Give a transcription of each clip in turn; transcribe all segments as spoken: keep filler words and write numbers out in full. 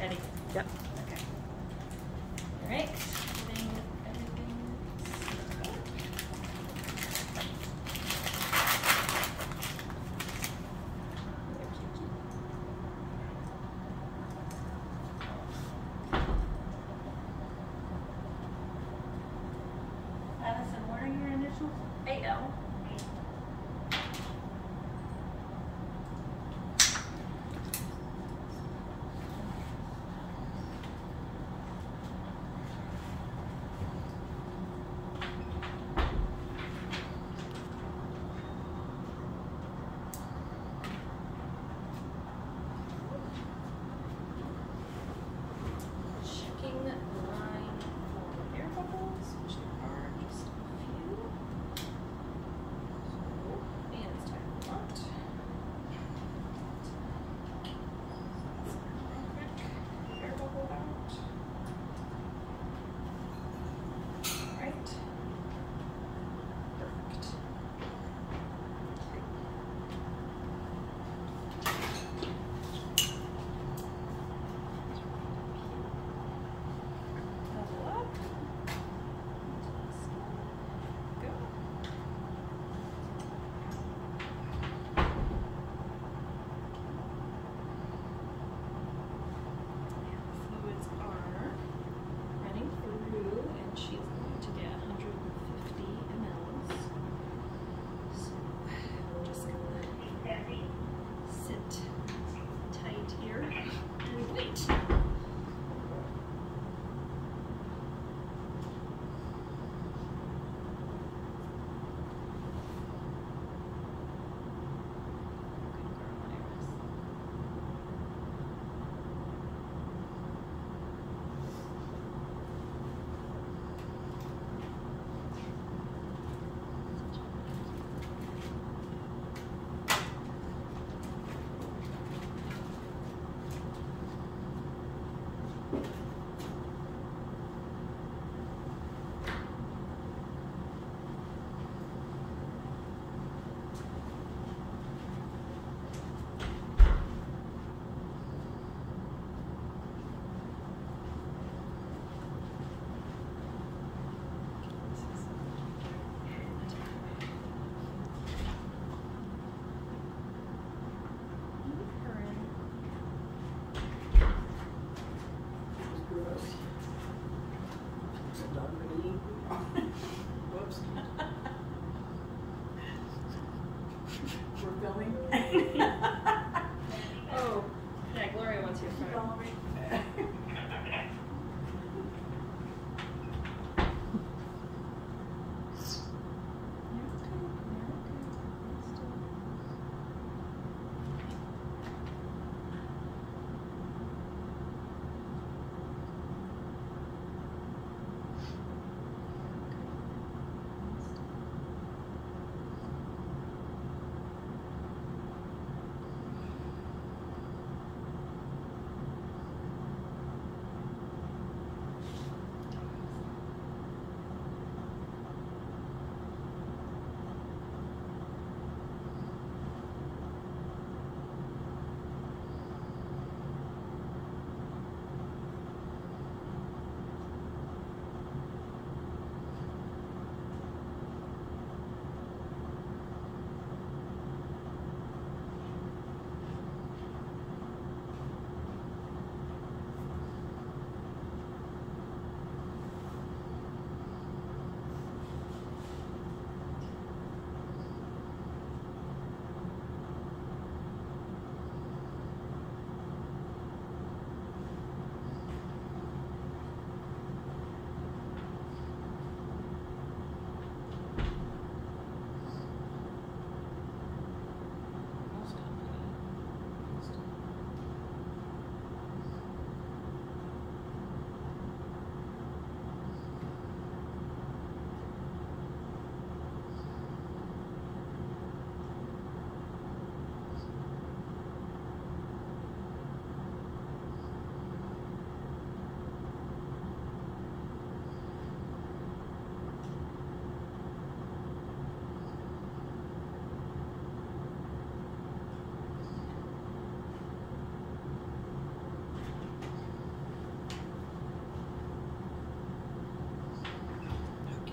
heading. Yep. Okay. All right. Getting everything set up. Addison, what are your initials? A L. Checking the line for air bubbles, which there are just a few. So, and it's time for lot. Quick air bubble out. Right. Perfect. Bubble up. Go. And fluids are running through, and she's going to get one hundred fifty milliliters. So I'm just gonna sit tight here and wait. Good girl, Iris. Whoops. We're filming. Oh, yeah, Gloria wants you in front of me.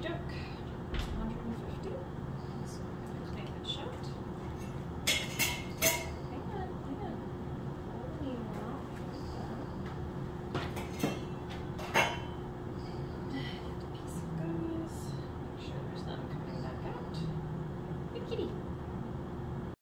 doke.